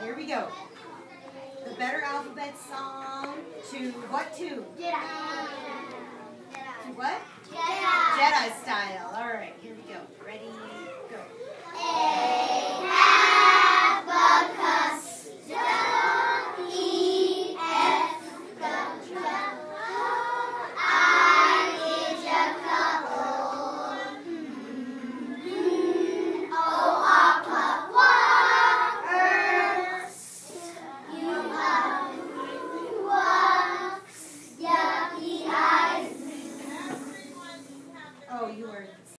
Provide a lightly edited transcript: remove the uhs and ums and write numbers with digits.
here we go. The Better Alphabet song to what tune? Jedi. To what? Jedi. Jedi-style.